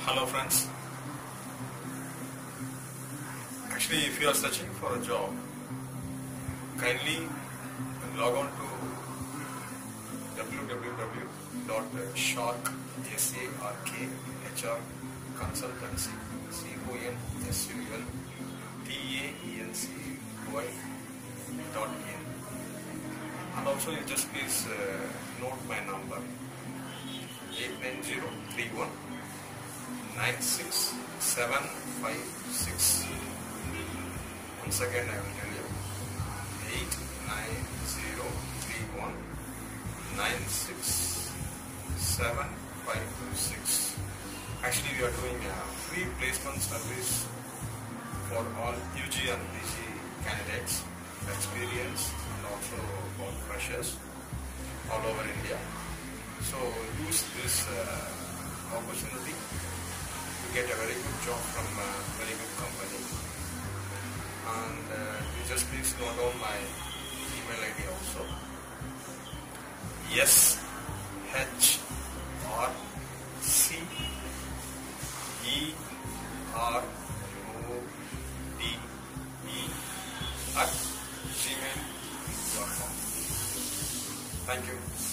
Hello friends. Actually, if you are searching for a job, kindly log on to www.sark, S-A-R-K, Consultancy, CONSULTANCY.in, and also you just please note my number 89031965756. Once again I will tell you 89031965756. Actually, we are doing a free placement service for all UG and PG candidates, experience and also for freshers all over India. So use this opportunity to get a very good job from a very good company. And you just please note down my email ID also. SHRCERODE@gmail.com. Thank you.